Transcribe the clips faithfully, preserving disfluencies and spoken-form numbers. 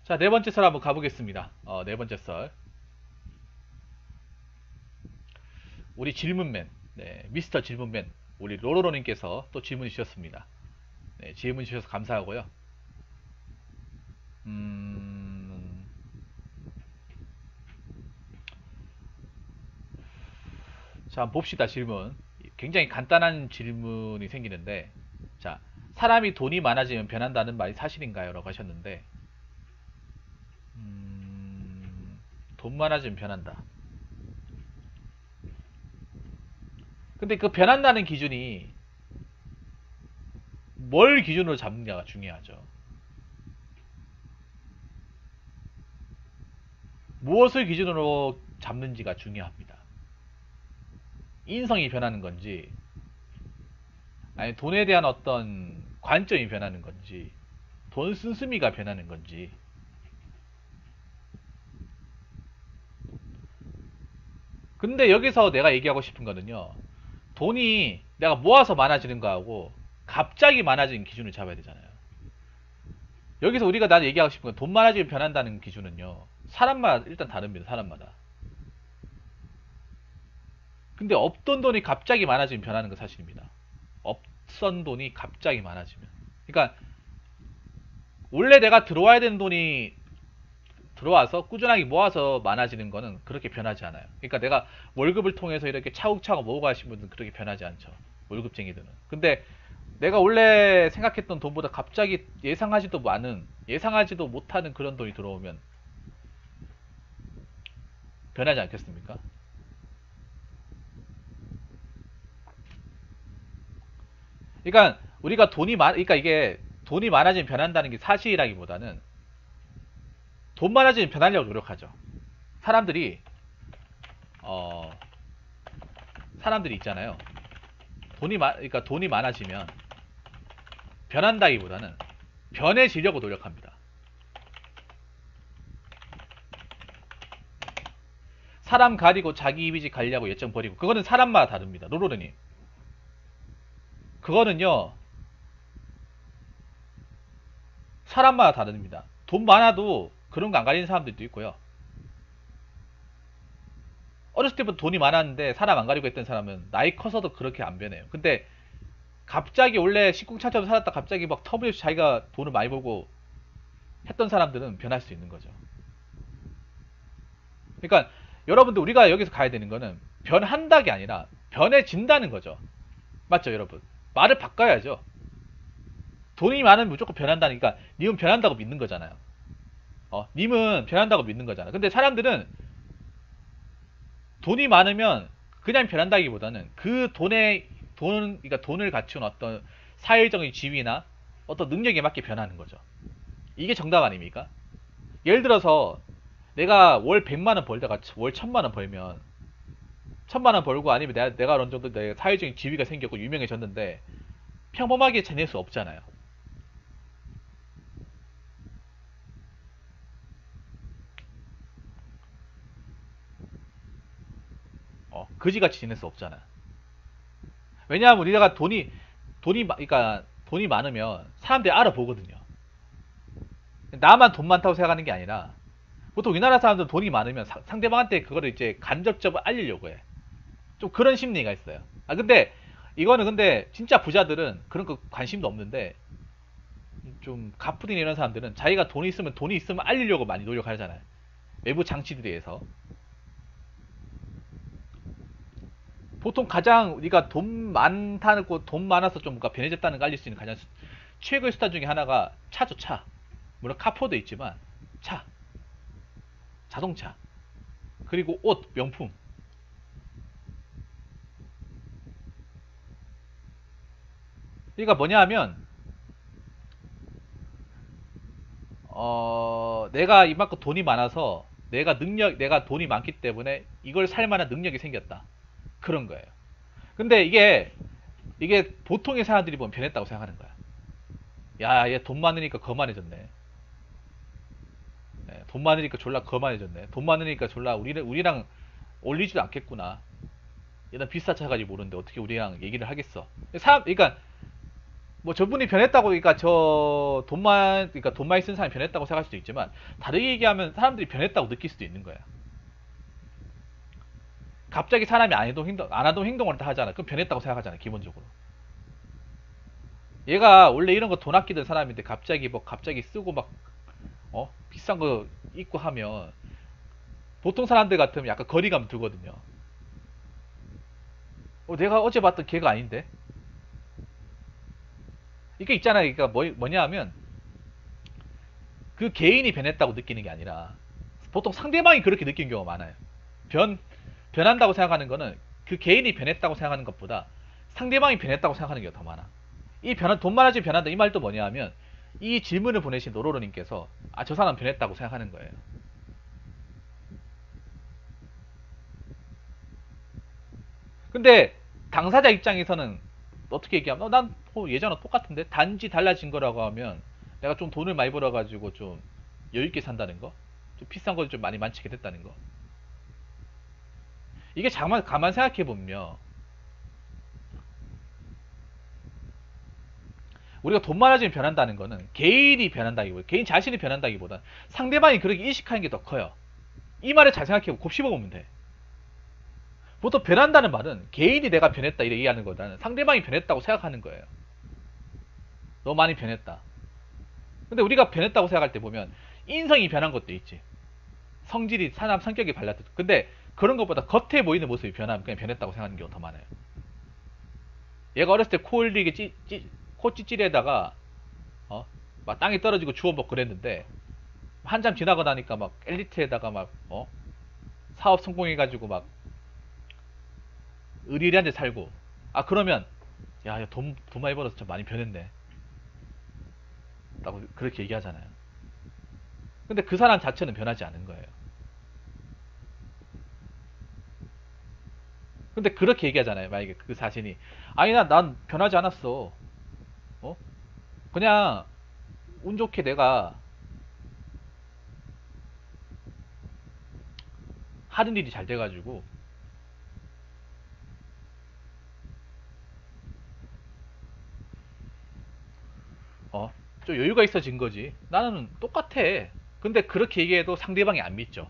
자, 네 번째 썰 한번 가보겠습니다. 어, 네 번째 썰. 우리 질문맨, 네, 미스터 질문맨, 우리 로로로님께서 또 질문 주셨습니다. 네, 질문 주셔서 감사하고요. 음, 자, 한번 봅시다, 질문. 굉장히 간단한 질문이 생기는데, 자, 사람이 돈이 많아지면 변한다는 말이 사실인가요? 라고 하셨는데, 음, 돈 많아지면 변한다. 근데 그 변한다는 기준이 뭘 기준으로 잡느냐가 중요하죠. 무엇을 기준으로 잡는지가 중요합니다. 인성이 변하는 건지, 아니 돈에 대한 어떤 관점이 변하는 건지, 돈 씀씀이가 변하는 건지. 근데 여기서 내가 얘기하고 싶은 거는요, 돈이 내가 모아서 많아지는 거하고 갑자기 많아지는 기준을 잡아야 되잖아요. 여기서 우리가 나 얘기하고 싶은 건 돈 많아지면 변한다는 기준은요, 사람마다 일단 다릅니다. 사람마다. 근데 없던 돈이 갑자기 많아지면 변하는 건 사실입니다. 없던 돈이 갑자기 많아지면. 그러니까 원래 내가 들어와야 되는 돈이 들어와서 꾸준하게 모아서 많아지는 거는 그렇게 변하지 않아요. 그러니까 내가 월급을 통해서 이렇게 차곡차곡 모아가신 분들은 그렇게 변하지 않죠. 월급쟁이들은. 근데 내가 원래 생각했던 돈보다 갑자기 예상하지도 않은, 예상하지도 못하는 그런 돈이 들어오면 변하지 않겠습니까? 그러니까 우리가 돈이 많, 그러니까 이게 돈이 많아지면 변한다는 게 사실이라기보다는 돈 많아지면 변하려고 노력하죠. 사람들이 어 사람들이 있잖아요. 돈이 많, 그러니까 돈이 많아지면 변한다기보다는 변해지려고 노력합니다. 사람 가리고 자기 이미지 관리하고 예정 버리고, 그거는 사람마다 다릅니다. 로로르님, 그거는요 사람마다 다릅니다. 돈 많아도 그런 거 안 가리는 사람들도 있고요. 어렸을 때부터 돈이 많았는데 사람 안 가리고 했던 사람은 나이 커서도 그렇게 안 변해요. 근데 갑자기 원래 식궁창처럼 살았다 갑자기 막 터무니없이 자기가 돈을 많이 벌고 했던 사람들은 변할 수 있는 거죠. 그러니까 여러분들, 우리가 여기서 가야 되는 거는 변한다가 아니라 변해진다는 거죠. 맞죠, 여러분? 말을 바꿔야죠. 돈이 많으면 무조건 변한다니까 님은 변한다고 믿는 거잖아요. 어, 님은 변한다고 믿는 거잖아. 근데 사람들은 돈이 많으면 그냥 변한다기보다는 그 돈에 돈, 그러니까 돈을 갖춘 어떤 사회적인 지위나 어떤 능력에 맞게 변하는 거죠. 이게 정답 아닙니까? 예를 들어서 내가 월 백만 원 벌다가 월 천만 원 벌면, 천만 원 벌고 아니면 내가, 내가 어느 정도 내 사회적인 지위가 생겼고 유명해졌는데 평범하게 지낼 수 없잖아요. 어, 거지같이 지낼 수 없잖아. 왜냐하면 우리가 돈이 돈이 그러니까 돈이 많으면 사람들이 알아보거든요. 나만 돈 많다고 생각하는 게 아니라 보통 우리나라 사람들은 돈이 많으면 사- 상대방한테 그거를 이제 간접적으로 알리려고 해. 좀 그런 심리가 있어요. 아 근데 이거는, 근데 진짜 부자들은 그런 거 관심도 없는데, 좀 가프린 이런 사람들은 자기가 돈이 있으면 돈이 있으면 알리려고 많이 노력하잖아요. 외부 장치들에 의해서. 보통 가장 우리가 돈 많다는 거, 돈 많아서 좀 뭔가 변해졌다는 걸 알릴 수 있는 가장 수- 최고의 수단 중에 하나가 차죠, 차. 물론 카포도 있지만 차, 자동차, 그리고 옷, 명품. 그러니까 뭐냐 하면 어 내가 이만큼 돈이 많아서 내가 능력, 내가 돈이 많기 때문에 이걸 살 만한 능력이 생겼다, 그런 거예요. 근데 이게 이게 보통의 사람들이 보면 변했다고 생각하는 거야. 야, 얘 돈 많으니까 거만해졌네. 네, 돈 많으니까 졸라 거만해졌네. 돈 많으니까 졸라 우리를 우리랑 어울리지도 않겠구나. 얘는 비싼 차 가지고 모르는데 어떻게 우리랑 얘기를 하겠어. 사람, 그러니까 뭐 저분이 변했다고, 그러니까 저 돈만, 그러니까 돈 많이 쓴 사람이 변했다고 생각할 수도 있지만, 다르게 얘기하면 사람들이 변했다고 느낄 수도 있는 거야. 갑자기 사람이 안 해도 행동, 안 하던 행동을 다 하잖아. 그럼 변했다고 생각하잖아, 기본적으로. 얘가 원래 이런 거 돈 아끼던 사람인데 갑자기 뭐 갑자기 쓰고 막, 어? 비싼 거 입고 하면 보통 사람들 같으면 약간 거리감 두거든요. 어, 내가 어제 봤던 걔가 아닌데? 이게 있잖아요. 그러니까 뭐, 뭐냐 하면 그 개인이 변했다고 느끼는 게 아니라 보통 상대방이 그렇게 느끼는 경우가 많아요. 변, 변한다고 생각하는 거는 그 개인이 변했다고 생각하는 것보다 상대방이 변했다고 생각하는 게 더 많아. 이 변한, 돈 많아지면 변한다. 이 말도 뭐냐 하면 이 질문을 보내신 노로로님께서 아, 저 사람 변했다고 생각하는 거예요. 근데 당사자 입장에서는 어떻게 얘기하면 어, 난 뭐 예전과 똑같은데 단지 달라진 거라고 하면 내가 좀 돈을 많이 벌어가지고 좀 여유있게 산다는 거, 좀 비싼 걸 좀 많이 만지게 됐다는 거. 이게 가만, 가만 생각해보면요, 우리가 돈 많아지면 변한다는 거는 개인이 변한다기보다, 개인 자신이 변한다기보다 상대방이 그렇게 인식하는 게 더 커요. 이 말을 잘 생각해보고 곱씹어보면 돼. 보통 변한다는 말은 개인이 내가 변했다 이렇게 얘기하는 거보다는 상대방이 변했다고 생각하는 거예요. 너 많이 변했다. 근데 우리가 변했다고 생각할 때 보면 인성이 변한 것도 있지. 성질이, 사람 성격이 발랐듯. 근데 그런 것보다 겉에 보이는 모습이 변하면 그냥 변했다고 생각하는 경우가 더 많아요. 얘가 어렸을 때 코 흘리게 찌, 찌, 코 찌찌리에다가 어? 막 땅에 떨어지고 주워 먹고 그랬는데 한참 지나고 나니까 막 엘리트에다가 막 어? 사업 성공해가지고 막 의리의리한 데 살고, 아 그러면 야, 돈, 돈 많이 벌어서 좀 많이 변했네 라고 그렇게 얘기하잖아요. 근데 그 사람 자체는 변하지 않은 거예요. 근데 그렇게 얘기하잖아요. 만약에 그 자신이 아니 나, 난 변하지 않았어. 어? 그냥 운 좋게 내가 하는 일이 잘 돼가지고 어? 좀 여유가 있어진 거지. 나는 똑같아. 근데 그렇게 얘기해도 상대방이 안 믿죠.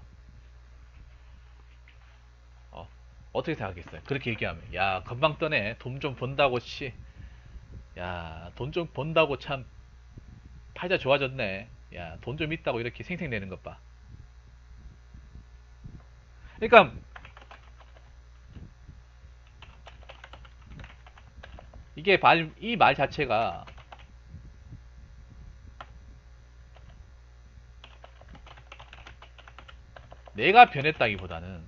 어? 어떻게 생각했어요? 그렇게 얘기하면 야 금방 떠네. 돈 좀 번다고 씨. 야 돈 좀 번다고 참 팔자 좋아졌네. 야 돈 좀 있다고 이렇게 생색내는 것 봐. 그러니까 이게 이 말 자체가 내가 변했다기보다는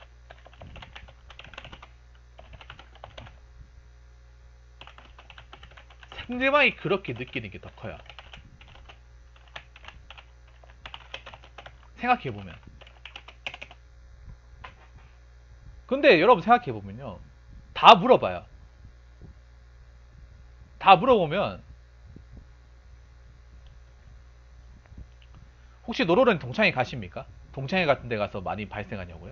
상대방이 그렇게 느끼는 게 더 커요. 생각해보면. 근데 여러분 생각해보면요, 다 물어봐요. 다 물어보면 혹시 노로는 동창회 가십니까? 동창회 같은 데 가서 많이 발생하냐고요?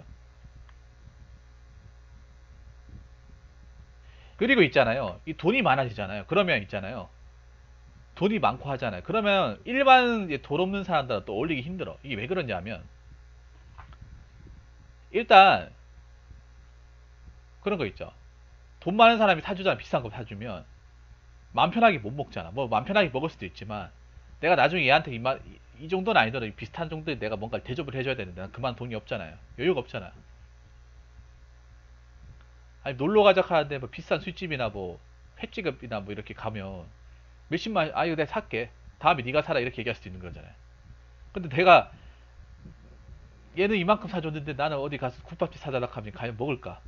그리고 있잖아요, 이 돈이 많아지잖아요. 그러면 있잖아요, 돈이 많고 하잖아요. 그러면 일반 돈 없는 사람들은 또 어울리기 힘들어. 이게 왜 그러냐면 일단 그런 거 있죠. 돈 많은 사람이 사주잖아. 비싼 거 사주면 마음 편하게 못 먹잖아. 뭐 마음 편하게 먹을 수도 있지만 내가 나중에 얘한테 이, 마, 이 정도는 아니더라도 비슷한 정도의 내가 뭔가 대접을 해줘야 되는데 난 그만 돈이 없잖아요. 여유가 없잖아. 아니 놀러 가자 하는데 뭐 비싼 술집이나 뭐 횟집이나 뭐 이렇게 가면 몇십만, 아 이거 내가 살게, 다음에 네가 사라 이렇게 얘기할 수도 있는 거잖아요. 근데 내가 얘는 이만큼 사줬는데 나는 어디 가서 국밥집 사달라 하면 과연 먹을까?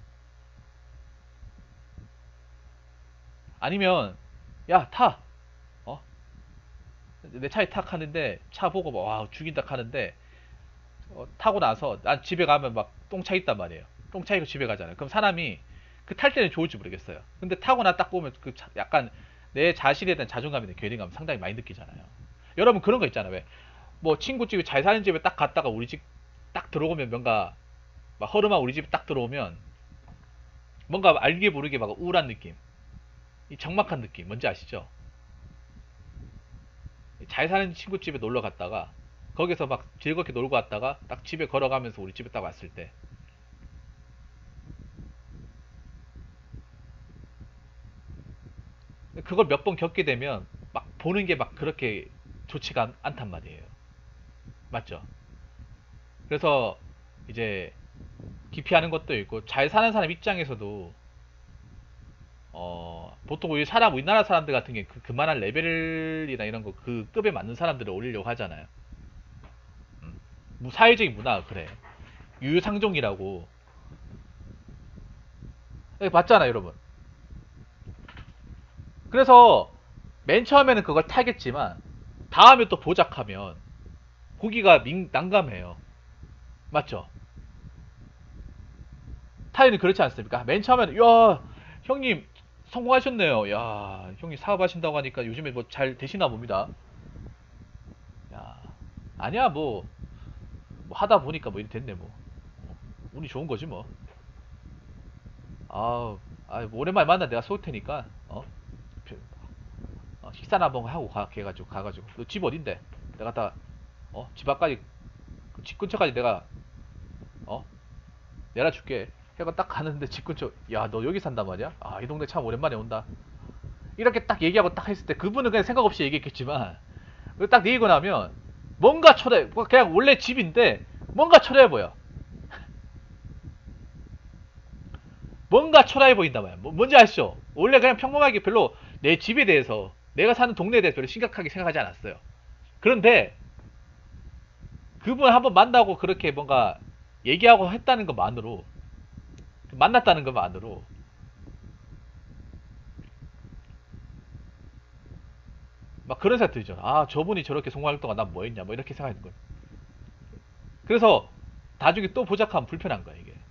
아니면 야 타, 어? 내 차에 탁 하는데 차 보고 막, 와 죽인다 하는데 어, 타고 나서 난 집에 가면 막 똥차 있단 말이에요. 똥차 있고 집에 가잖아요. 그럼 사람이 그 탈 때는 좋을지 모르겠어요. 근데 타고 나 딱 보면 그 차- 약간 내 자신에 대한 자존감이나 괴리감 상당히 많이 느끼잖아요. 여러분 그런 거 있잖아요. 왜? 뭐 친구 집에 잘 사는 집에 딱 갔다가 우리 집 딱 들어오면 뭔가 막 허름한 우리 집에 딱 들어오면 뭔가 알게 모르게 막 우울한 느낌, 이 적막한 느낌 뭔지 아시죠? 잘 사는 친구 집에 놀러 갔다가 거기서 막 즐겁게 놀고 왔다가 딱 집에 걸어가면서 우리 집에 딱 왔을 때 그걸 몇 번 겪게 되면 막 보는 게 막 그렇게 좋지가 않, 않단 말이에요. 맞죠? 그래서 이제 기피하는 것도 있고 잘 사는 사람 입장에서도 어 보통 우리 사람 우리나라 사람들 같은 게 그, 그만한 레벨이나 이런 거 그 급에 맞는 사람들을 올리려고 하잖아요. 음. 뭐 사회적인 문화가 그래. 유유상종이라고. 예, 봤잖아요, 여러분. 그래서 맨 처음에는 그걸 타겠지만 다음에 또 보작하면 고기가 민, 난감해요. 맞죠? 타이는 그렇지 않습니까? 맨 처음에는 야 형님 성공하셨네요. 야 형님 사업하신다고 하니까 요즘에 뭐 잘 되시나 봅니다. 야 아니야 뭐, 뭐 하다 보니까 뭐 이렇게 됐네 뭐. 어, 운이 좋은 거지 뭐. 아우 아, 뭐 오랜만에 만나 내가 쏠 테니까 어? 어, 식사나 한번 하고 가 해가지고 가가지고 너 집 어딘데? 내가 다 어? 집 앞까지 그 집 근처까지 내가 어? 내려줄게. 해가 딱 가는데 집 근처 야 너 여기 산단 말이야? 아 이 동네 참 오랜만에 온다. 이렇게 딱 얘기하고 딱 했을 때 그분은 그냥 생각 없이 얘기했겠지만 딱 얘기고 나면 뭔가 초라해. 뭐 그냥 원래 집인데 뭔가 초라해 보여. 뭔가 초라해 보인다 말이야. 뭐, 뭔지 아시죠? 원래 그냥 평범하게 별로 내 집에 대해서 내가 사는 동네에 대해서 별로 심각하게 생각하지 않았어요. 그런데 그분 한번 만나고 그렇게 뭔가 얘기하고 했다는 것만으로 만났다는 것만으로 막 그런 생각 들죠. 아 저분이 저렇게 성공할 동안 난 뭐했냐 뭐 이렇게 생각하는 거예요. 그래서 나중에 또 보자하면 불편한 거야 이게.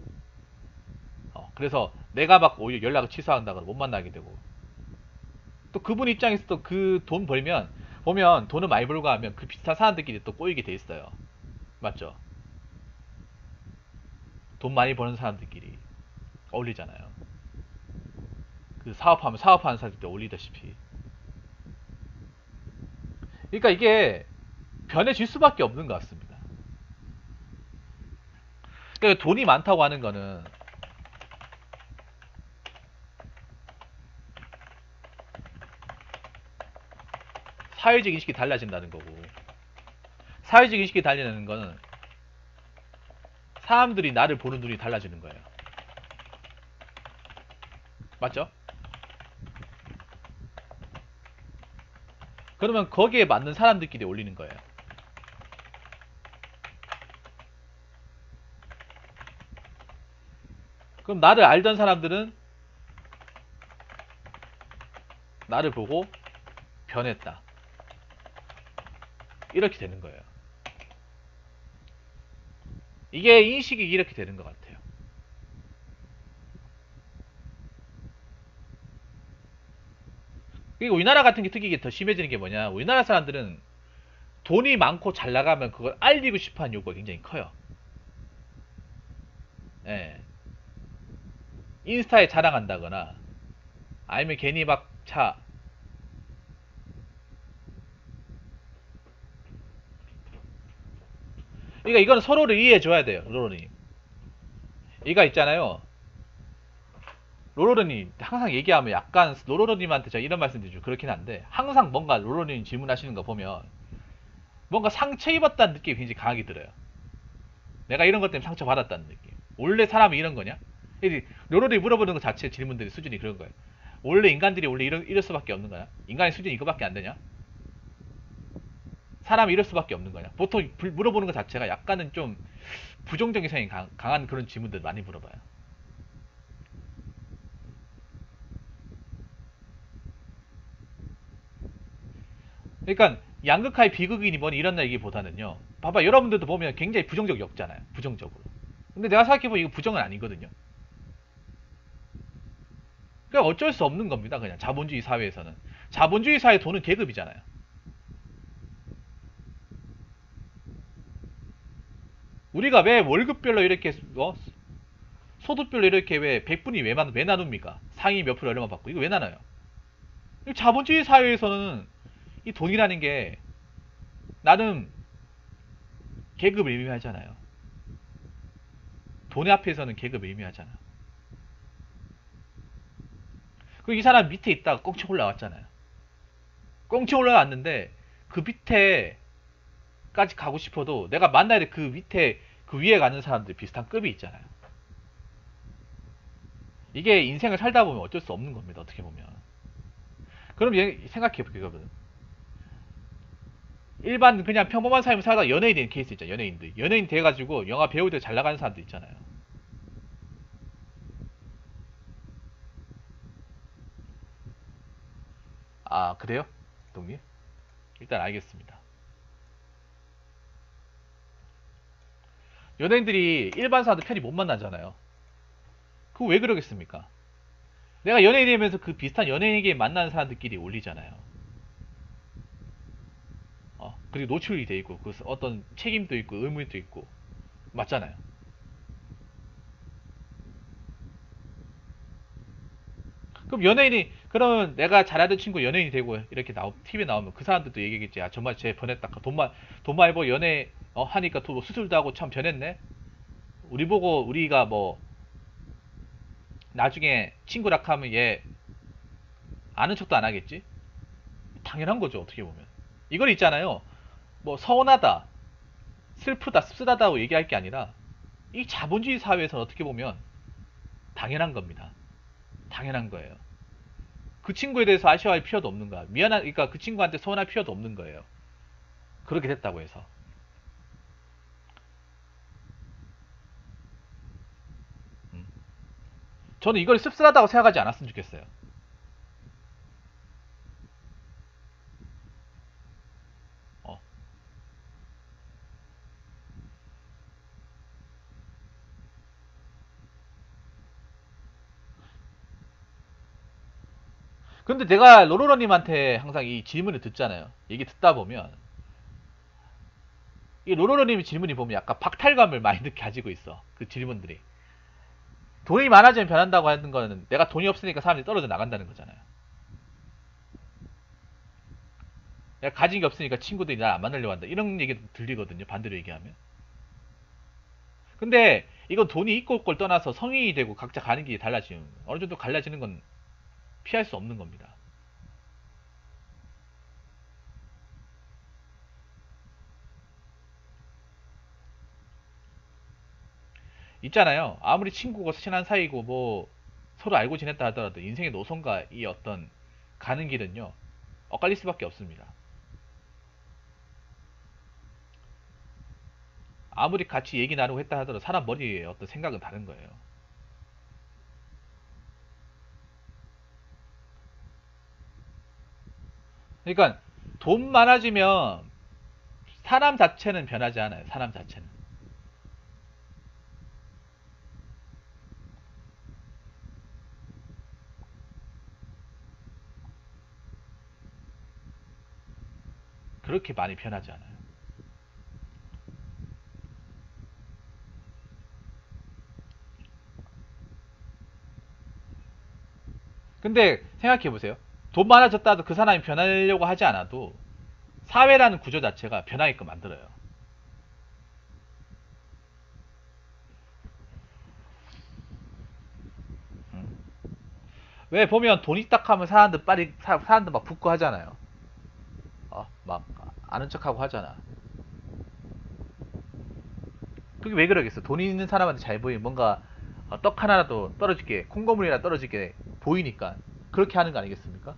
어, 그래서 내가 막 오히려 연락을 취소한다거나 못 만나게 되고 또 그분 입장에서도 그 돈 벌면 보면 돈을 많이 벌고 하면 그 비슷한 사람들끼리 또 꼬이게 돼 있어요. 맞죠? 돈 많이 버는 사람들끼리 어울리잖아요. 그 사업하면 사업하는 사람들 때 어울리다시피. 그러니까 이게 변해질 수밖에 없는 것 같습니다. 그러니까 돈이 많다고 하는 거는 사회적 인식이 달라진다는 거고 사회적 인식이 달라지는 거는 사람들이 나를 보는 눈이 달라지는 거예요. 맞죠? 그러면 거기에 맞는 사람들끼리 올리는 거예요. 그럼 나를 알던 사람들은 나를 보고 변했다. 이렇게 되는 거예요. 이게 인식이 이렇게 되는 것 같아요. 그리고 우리나라 같은 게 특이하게 더 심해지는 게 뭐냐. 우리나라 사람들은 돈이 많고 잘 나가면 그걸 알리고 싶어 하는 욕구가 굉장히 커요. 예. 인스타에 자랑한다거나 아니면 괜히 막 차, 그러니까 이거는 서로를 이해해줘야 돼요. 로로님. 이가 있잖아요. 로로님 항상 얘기하면 약간 로로님한테 제가 이런 말씀 드리죠. 그렇긴 한데 항상 뭔가 로로님 질문하시는 거 보면 뭔가 상처 입었다는 느낌이 굉장히 강하게 들어요. 내가 이런 것 때문에 상처 받았다는 느낌. 원래 사람이 이런 거냐? 로로님 물어보는 것 자체 질문들의 수준이 그런 거예요. 원래 인간들이 원래 이럴, 이럴 수밖에 없는 거냐? 인간의 수준이 이거밖에 안 되냐? 사람이 이럴 수밖에 없는 거냐? 보통 물어보는 것 자체가 약간은 좀 부정적인 성향이 강, 한 그런 질문들 많이 물어봐요. 그러니까 양극화의 비극이니 뭐니 이런 얘기보다는요. 봐봐 여러분들도 보면 굉장히 부정적 역잖아요. 부정적으로. 근데 내가 생각해보면 이거 부정은 아니거든요. 그냥 어쩔 수 없는 겁니다. 그냥 자본주의 사회에서는. 자본주의 사회 돈은 계급이잖아요. 우리가 왜 월급별로 이렇게 어? 소득별로 이렇게 왜 백분위 왜, 왜 나눕니까? 상위 몇 프로 얼마 받고 이거 왜 나눠요? 자본주의 사회에서는 이 돈이라는 게 나름 계급을 의미하잖아요. 돈 앞에서는 계급을 의미하잖아. 그리고 이 사람 밑에 있다가 꽁치 올라왔잖아요. 꽁치 올라왔는데 그 밑에까지 가고 싶어도 내가 만나야 될 그 밑에 그 위에 가는 사람들 비슷한 급이 있잖아요. 이게 인생을 살다 보면 어쩔 수 없는 겁니다. 어떻게 보면. 그럼 생각해 볼게요. 일반 그냥 평범한 삶을 살다가 연예인 된 케이스 있잖아요. 연예인들. 연예인 돼가지고 영화 배우들 잘 나가는 사람들 있잖아요. 아, 그래요? 동님? 일단 알겠습니다. 연예인들이 일반 사람들 편히 못 만나잖아요. 그거 왜 그러겠습니까? 내가 연예인이 되면서 그 비슷한 연예인에게 만나는 사람들끼리 올리잖아요. 어, 그리고 노출이 돼 있고, 그 어떤 책임도 있고, 의무도 있고, 맞잖아요. 그럼 연예인이, 그러면 내가 잘하던 친구 연예인이 되고, 이렇게 나오, 티비에 나오면 그 사람들도 얘기겠지. 아, 정말 쟤 변했다. 돈만, 돈 많이 벌 연애, 어, 하니까 또 수술도 하고 참 변했네? 우리 보고, 우리가 뭐, 나중에 친구라 하면 얘, 아는 척도 안 하겠지? 당연한 거죠, 어떻게 보면. 이걸 있잖아요. 뭐, 서운하다, 슬프다, 씁쓸하다고 얘기할 게 아니라, 이 자본주의 사회에서 어떻게 보면, 당연한 겁니다. 당연한 거예요. 그 친구에 대해서 아쉬워할 필요도 없는 거야. 미안한, 그러니까 그 친구한테 서운할 필요도 없는 거예요. 그렇게 됐다고 해서. 음. 저는 이걸 씁쓸하다고 생각하지 않았으면 좋겠어요. 어. 근데 내가 로로로님한테 항상 이 질문을 듣잖아요. 얘기 듣다 보면 이 로로로님의 질문이 보면 약간 박탈감을 많이 가지고 있어. 그 질문들이. 돈이 많아지면 변한다고 하는 거는 내가 돈이 없으니까 사람들이 떨어져 나간다는 거잖아요. 내가 가진 게 없으니까 친구들이 날 안 만나려고 한다. 이런 얘기도 들리거든요. 반대로 얘기하면. 근데 이건 돈이 있고 없고를 떠나서 성인이 되고 각자 가는 길이 달라지면 어느 정도 갈라지는 건 피할 수 없는 겁니다. 있잖아요. 아무리 친구고 친한 사이고 뭐 서로 알고 지냈다 하더라도 인생의 노선과 이 어떤 가는 길은요. 엇갈릴 수밖에 없습니다. 아무리 같이 얘기 나누고 했다 하더라도 사람 머리에 어떤 생각은 다른 거예요. 그러니까 돈 많아지면 사람 자체는 변하지 않아요. 사람 자체는. 그렇게 많이 변하지 않아요. 근데 생각해 보세요. 돈 많아졌다도 그 사람이 변하려고 하지 않아도 사회라는 구조 자체가 변하게끔 만들어요. 음. 왜 보면 돈 있다 하면 사람들 빨리 사, 사람들 막 붙고 하잖아요. 어, 막 아는 척하고 하잖아. 그게 왜 그러겠어? 돈 있는 사람한테 잘 보이면 뭔가 어, 떡 하나라도 떨어지게, 콩고물이나 떨어지게 보이니까 그렇게 하는 거 아니겠습니까?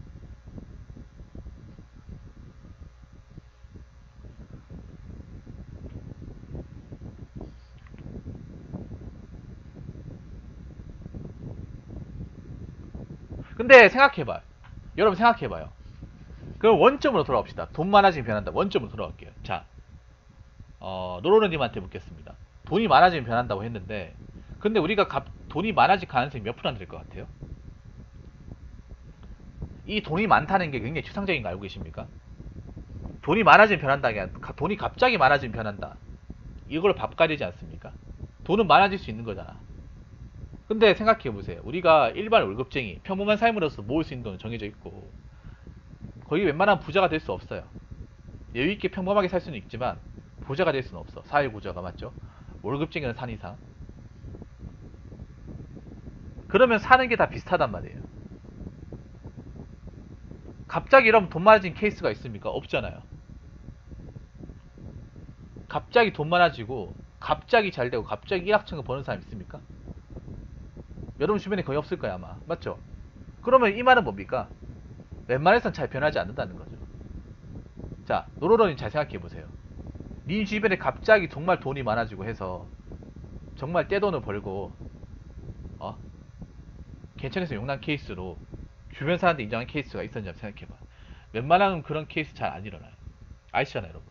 근데 생각해봐. 여러분 생각해봐요. 그럼 원점으로 돌아옵시다. 돈 많아지면 변한다. 원점으로 돌아올게요. 자, 어, 노로르님한테 묻겠습니다. 돈이 많아지면 변한다고 했는데, 근데 우리가 값, 돈이 많아질 가능성이 몇 프로나 될 것 같아요? 이 돈이 많다는 게 굉장히 추상적인 거 알고 계십니까? 돈이 많아지면 변한다는 게 아니라 돈이 갑자기 많아지면 변한다. 이걸 밥가리지 않습니까? 돈은 많아질 수 있는 거잖아. 근데 생각해 보세요. 우리가 일반 월급쟁이, 평범한 삶으로서 모을 수 있는 돈은 정해져 있고, 거의 웬만하면 부자가 될 수 없어요. 여유있게 평범하게 살 수는 있지만 부자가 될 수는 없어. 사회구조가. 맞죠? 월급쟁이는 산 이상. 그러면 사는 게 다 비슷하단 말이에요. 갑자기 이러면 돈 많아진 케이스가 있습니까? 없잖아요. 갑자기 돈 많아지고 갑자기 잘 되고 갑자기 일확천금 버는 사람 있습니까? 여러분 주변에 거의 없을 거야 아마. 맞죠? 그러면 이 말은 뭡니까? 웬만해선 잘 변하지 않는다는 거죠. 자, 노로로님 잘 생각해보세요. 네 주변에 갑자기 정말 돈이 많아지고 해서 정말 떼돈을 벌고 어? 괜찮아서 용난 케이스로 주변 사람들 인정한 케이스가 있었는지 한번 생각해봐. 웬만하면 그런 케이스 잘 안 일어나요. 아시잖아요 여러분.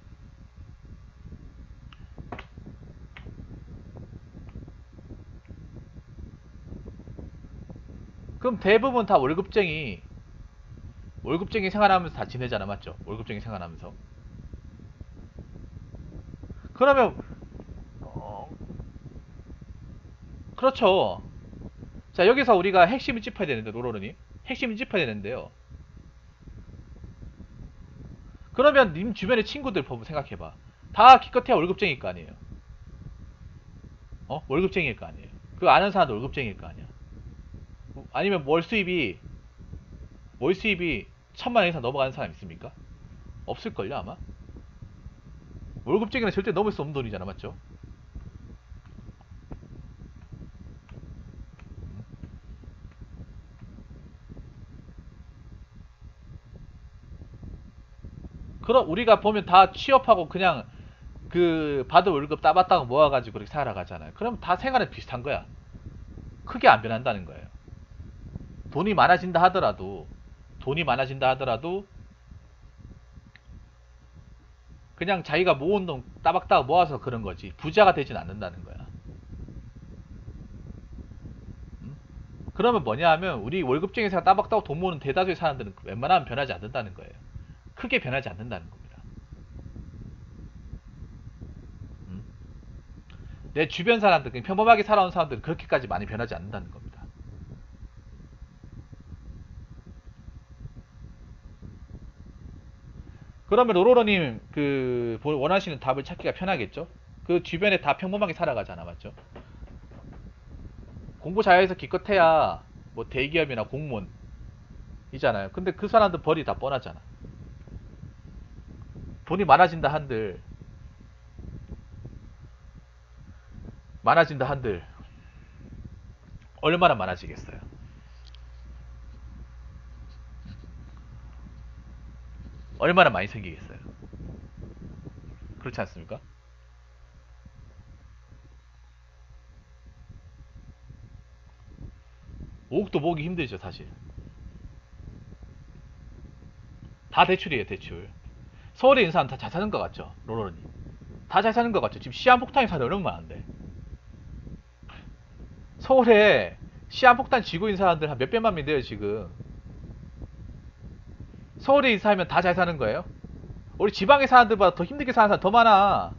그럼 대부분 다 월급쟁이 월급쟁이 생활하면서 다 지내잖아. 맞죠? 월급쟁이 생활하면서. 그러면 어, 그렇죠. 자, 여기서 우리가 핵심을 짚어야 되는데, 노로로님 핵심을 짚어야 되는데요. 그러면 님 주변의 친구들 보고 생각해봐. 다 기껏해야 월급쟁이일 거 아니에요. 어? 월급쟁이일 거 아니에요. 그 아는 사람도 월급쟁이일 거 아니야. 아니면 월 수입이 월 수입이 천만 원 이상 넘어가는 사람 있습니까? 없을걸요 아마. 월급쟁이는 절대 넘을 수 없는 돈이잖아. 맞죠? 그럼 우리가 보면 다 취업하고 그냥 그 받은 월급 따봤다고 모아가지고 그렇게 살아가잖아요. 그럼 다 생활은 비슷한 거야. 크게 안 변한다는 거예요. 돈이 많아진다 하더라도 돈이 많아진다 하더라도 그냥 자기가 모은 돈 따박따박 모아서 그런 거지 부자가 되진 않는다는 거야. 음? 그러면 뭐냐 하면 우리 월급쟁이에서 따박따박 돈 모으는 대다수의 사람들은 웬만하면 변하지 않는다는 거예요. 크게 변하지 않는다는 겁니다. 음? 내 주변 사람들, 평범하게 살아온 사람들은 그렇게까지 많이 변하지 않는다는 겁니다. 그러면 로로로님 그 원하시는 답을 찾기가 편하겠죠? 그 주변에 다 평범하게 살아가잖아. 맞죠? 공부 잘해서 기껏해야 뭐 대기업이나 공무원 이잖아요. 근데 그 사람들 벌이 다 뻔하잖아. 돈이 많아진다 한들 많아진다 한들 얼마나 많아지겠어요? 얼마나 많이 생기겠어요? 그렇지 않습니까? 오억도 모으기 힘들죠 사실. 다 대출이에요 대출. 서울에 있는 사람 다 잘 사는 것 같죠? 로로님 다 잘 사는 것 같죠? 지금 시한폭탄이 사는 얼마나 많은데. 서울에 시한폭탄 지고 있는 사람들 한 몇백만 명 돼요 지금. 서울에 살면 다 잘 사는 거예요? 우리 지방의 사람들보다 더 힘들게 사는 사람 더 많아.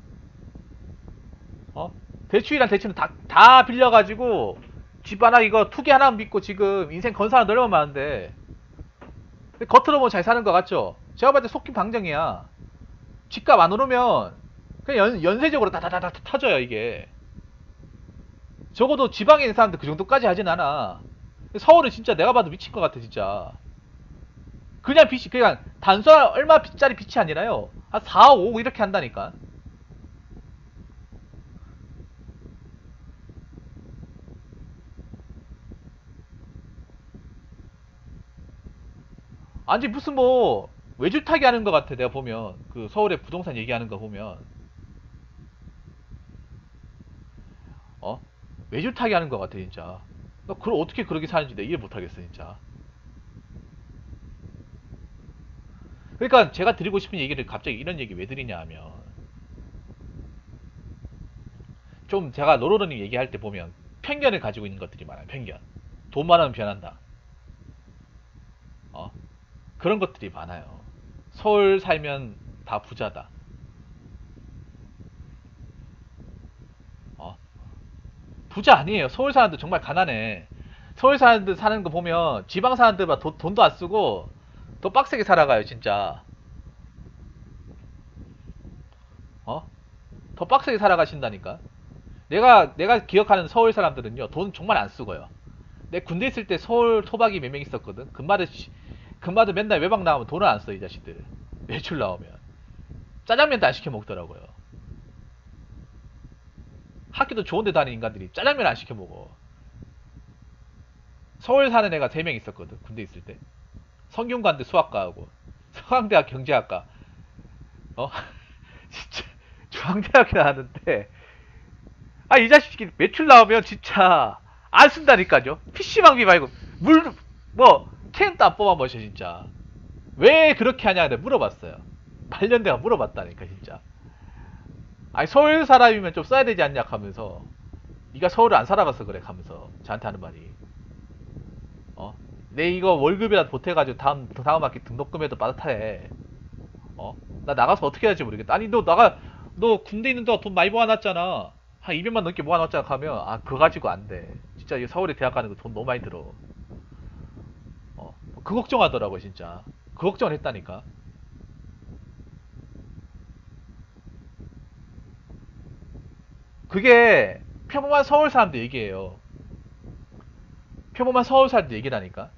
어? 대출이란 대출은 다, 다 빌려가지고 집 하나 이거 투기 하나 믿고 지금 인생 건 사람 얼마나 많은데. 근데 겉으로 보면 잘 사는 것 같죠? 제가 봤을 때 속긴 방정이야. 집값 안 오르면 그냥 연, 연쇄적으로 다다다다 터져요 이게. 적어도 지방에 있는 사람들 그 정도까지 하진 않아. 서울은 진짜 내가 봐도 미친 것 같아 진짜. 그냥 빚이 그냥 단순한 얼마 빚짜리 빚이 아니라요. 한 사억, 오억 이렇게 한다니까. 아니 무슨 뭐 외줄타기 하는 것 같아 내가 보면. 그 서울의 부동산 얘기하는 거 보면 어? 외줄타기 하는 것 같아 진짜. 나 그걸 어떻게 그렇게 사는지 내 이해 못하겠어 진짜. 그러니까 제가 드리고 싶은 얘기를 갑자기 이런 얘기 왜 드리냐 하면 좀 제가 노로로님 얘기할 때 보면 편견을 가지고 있는 것들이 많아요. 편견. 돈 많으면 변한다. 어? 그런 것들이 많아요. 서울 살면 다 부자다. 어? 부자 아니에요. 서울 사람들 정말 가난해. 서울 사람들 사는 거 보면 지방 사람들보다 돈, 돈도 안 쓰고 더 빡세게 살아가요 진짜. 어? 더 빡세게 살아가신다니까. 내가 내가 기억하는 서울 사람들은요 돈 정말 안 쓰고요. 내 군대 있을 때 서울 토박이 몇 명 있었거든. 금마들 금마들 맨날 외박 나오면 돈을 안 써 이 자식들. 외출 나오면 짜장면도 안 시켜 먹더라고요. 학교도 좋은데 다니는 인간들이 짜장면 안 시켜 먹어. 서울 사는 애가 세 명 있었거든 군대 있을 때. 성균관대 수학과하고 서강대학 경제학과. 어 진짜 중앙대학에 나왔는데 아 이 자식이 매출 나오면 진짜 안 쓴다니까요. 피씨방비 말고 물 뭐 캔도 안 뽑아 마셔 진짜. 왜 그렇게 하냐 내가 물어봤어요. 관련대가 물어봤다니까 진짜. 아니 서울 사람이면 좀 써야 되지 않냐 하면서 네가 서울을 안 살아봐서 그래 하면서 저한테 하는 말이 어? 내 이거 월급이라도 보태가지고 다음 다음 학기 등록금에도 빠듯해. 어? 나 나가서 어떻게 해야 할지 모르겠다. 아니 너 나가 너 군대 있는 동안 돈 많이 모아놨잖아. 한 이백만 넘게 모아놨잖아 하면 아 그거 가지고 안 돼. 진짜 이 서울에 대학 가는 거 돈 너무 많이 들어. 어? 그 걱정하더라고 진짜. 그 걱정을 했다니까. 그게 평범한 서울 사람들 얘기예요. 평범한 서울 사람들 얘기라니까.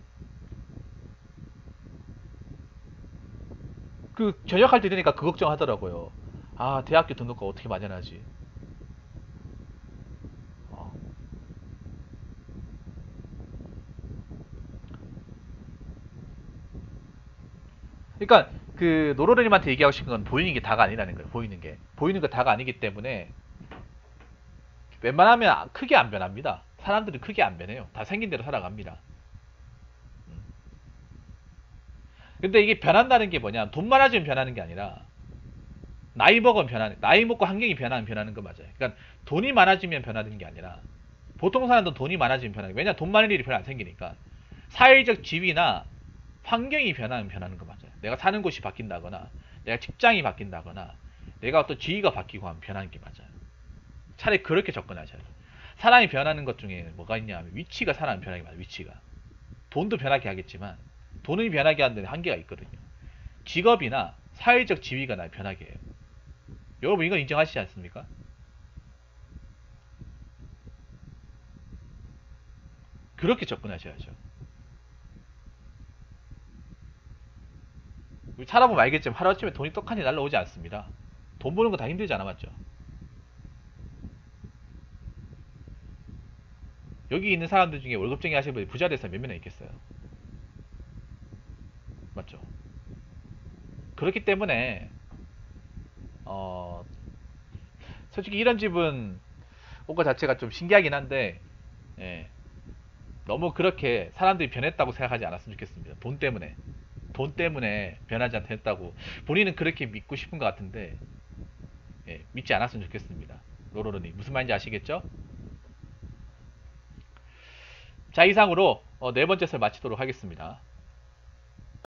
그 전역할 때 되니까 그 걱정하더라고요. 아 대학교 등록금 어떻게 마련하지. 어. 그러니까 그 노로르님한테 얘기하고 싶은 건 보이는 게 다가 아니라는 거예요. 보이는 게 보이는 게 다가 아니기 때문에 웬만하면 크게 안 변합니다. 사람들은 크게 안 변해요. 다 생긴 대로 살아갑니다. 음. 근데 이게 변한다는 게 뭐냐? 돈 많아지면 변하는 게 아니라 나이 먹으면 변하는, 나이 먹고 환경이 변하면 변하는 거 맞아요. 그러니까 돈이 많아지면 변하는 게 아니라 보통 사람도 돈이 많아지면 변하는 게 왜냐? 돈 많은 일이 별로 안 생기니까 사회적 지위나 환경이 변하면 변하는 거 맞아요. 내가 사는 곳이 바뀐다거나 내가 직장이 바뀐다거나 내가 어떤 지위가 바뀌고 하면 변하는 게 맞아요. 차라리 그렇게 접근하셔야 돼요. 사람이 변하는 것 중에 뭐가 있냐 하면 위치가 사람이 변하게 맞아요. 위치가. 돈도 변하게 하겠지만 돈이 변하게 하는 데는 한계가 있거든요. 직업이나 사회적 지위가 날 변하게 해요. 여러분 이건 인정하시지 않습니까? 그렇게 접근하셔야죠. 살아보면 알겠지만 하루아침에 돈이 떡하니 날라오지 않습니다. 돈 버는 거 다 힘들잖아 맞죠? 여기 있는 사람들 중에 월급쟁이 하시는 분이 부자 돼서 몇 명이나 있겠어요? 맞죠? 그렇기 때문에 어 솔직히 이런 집은 온 것 자체가 좀 신기하긴 한데 예, 너무 그렇게 사람들이 변했다고 생각하지 않았으면 좋겠습니다. 돈 때문에 돈 때문에 변하지 않겠다고 본인은 그렇게 믿고 싶은 것 같은데 예, 믿지 않았으면 좋겠습니다. 로로로님 무슨 말인지 아시겠죠? 자 이상으로 어, 네 번째 설 마치도록 하겠습니다.